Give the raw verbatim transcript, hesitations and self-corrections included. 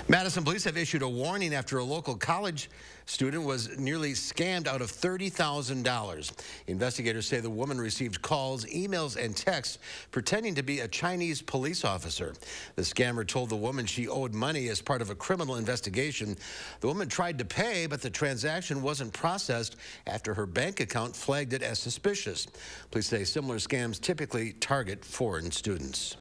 Madison police have issued a warning after a local college student was nearly scammed out of thirty thousand dollars. Investigators say the woman received calls, emails, and texts pretending to be a Chinese police officer. The scammer told the woman she owed money as part of a criminal investigation. The woman tried to pay, but the transaction wasn't processed after her bank account flagged it as suspicious. Police say similar scams typically target foreign students.